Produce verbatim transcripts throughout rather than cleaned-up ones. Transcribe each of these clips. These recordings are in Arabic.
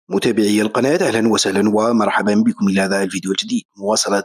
متابعي القناة، أهلا وسهلا ومرحبا بكم إلى هذا الفيديو الجديد مواصلة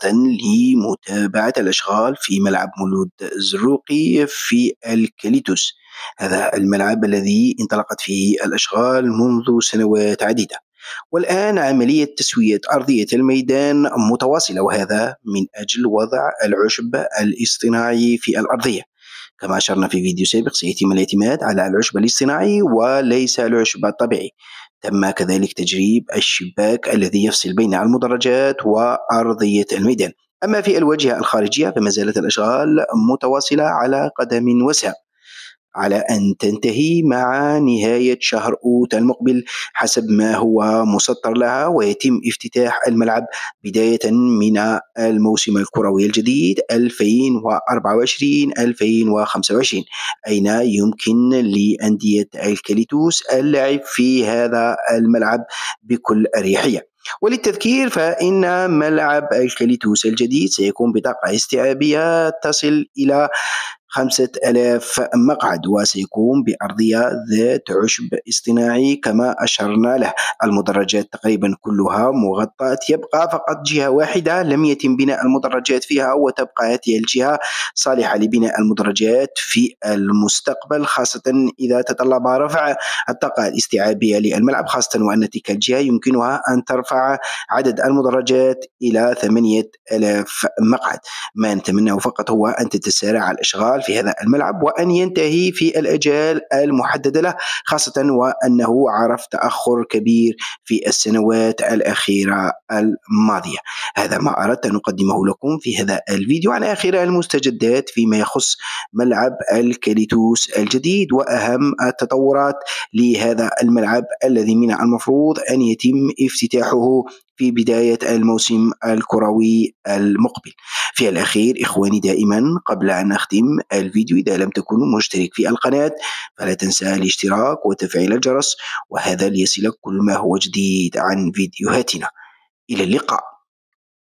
لمتابعة الأشغال في ملعب مولود الزروقي في الكاليتوس. هذا الملعب الذي انطلقت فيه الأشغال منذ سنوات عديدة، والآن عملية تسوية أرضية الميدان متواصلة، وهذا من أجل وضع العشب الاصطناعي في الأرضية. كما أشرنا في فيديو سابق، سيتم الاعتماد على العشب الاصطناعي وليس العشب الطبيعي. تم كذلك تجريب الشباك الذي يفصل بين المدرجات وأرضية الميدان. أما في الواجهة الخارجية فما زالت الأشغال متواصلة على قدم وساق، على أن تنتهي مع نهاية شهر أوت المقبل حسب ما هو مسطر لها، ويتم افتتاح الملعب بداية من الموسم الكروي الجديد ألفين وأربعة وعشرين ألفين وخمسة وعشرين، أين يمكن لأندية الكاليتوس اللعب في هذا الملعب بكل أريحية. وللتذكير فإن ملعب الكاليتوس الجديد سيكون بطاقة استيعابية تصل إلى خمسة آلاف مقعد، وسيكون بأرضية ذات عشب اصطناعي كما أشرنا له. المدرجات تقريبا كلها مغطاة، يبقى فقط جهة واحدة لم يتم بناء المدرجات فيها، وتبقى هذه الجهة صالحة لبناء المدرجات في المستقبل، خاصة إذا تطلب رفع الطاقة الاستيعابية للملعب، خاصة وأن تلك الجهة يمكنها أن ترفع عدد المدرجات إلى ثمانية آلاف مقعد. ما نتمناه فقط هو أن تتسارع الأشغال في هذا الملعب وأن ينتهي في الأجال المحددة له، خاصة وأنه عرف تأخر كبير في السنوات الأخيرة الماضية. هذا ما أردت أن أقدمه لكم في هذا الفيديو عن آخر المستجدات فيما يخص ملعب الكاليتوس الجديد وأهم التطورات لهذا الملعب الذي من المفروض أن يتم افتتاحه في بداية الموسم الكروي المقبل. في الأخير إخواني، دائما قبل أن أختم الفيديو، إذا لم تكونوا مشترك في القناة فلا تنسى الاشتراك وتفعيل الجرس، وهذا ليصلك كل ما هو جديد عن فيديوهاتنا. إلى اللقاء.